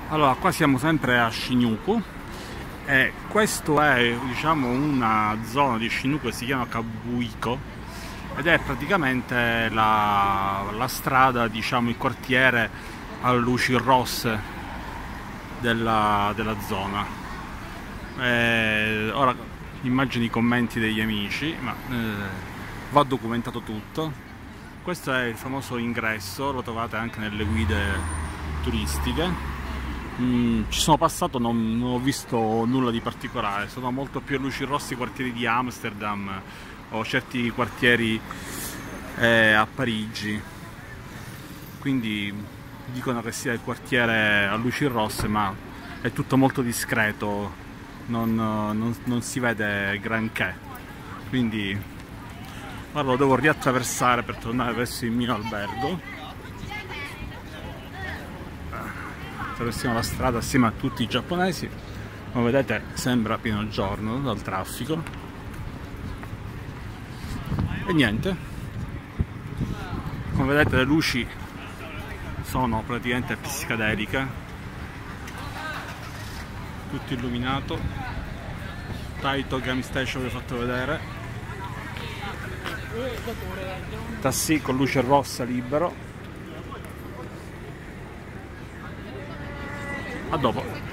Allora, qua siamo sempre a Shinjuku e questo è, diciamo, una zona di Shinjuku che si chiama Kabuiko ed è praticamente la strada, diciamo, il quartiere a luci rosse della zona. Ora immagino i commenti degli amici, ma va documentato tutto. Questo è il famoso ingresso, lo trovate anche nelle guide turistiche. Ci sono passato, non ho visto nulla di particolare, sono molto più a luci rosse i quartieri di Amsterdam o certi quartieri a Parigi, quindi dicono che sia il quartiere a luci rosse, ma è tutto molto discreto, non si vede granché, quindi ora lo devo riattraversare per tornare verso il mio albergo. Attraversiamo la strada assieme a tutti i giapponesi. Come vedete sembra pieno giorno dal traffico. E niente, come vedete le luci sono praticamente psichedeliche, tutto illuminato. Taito Game Station vi ho fatto vedere, taxi con luce rossa libero. A dopo.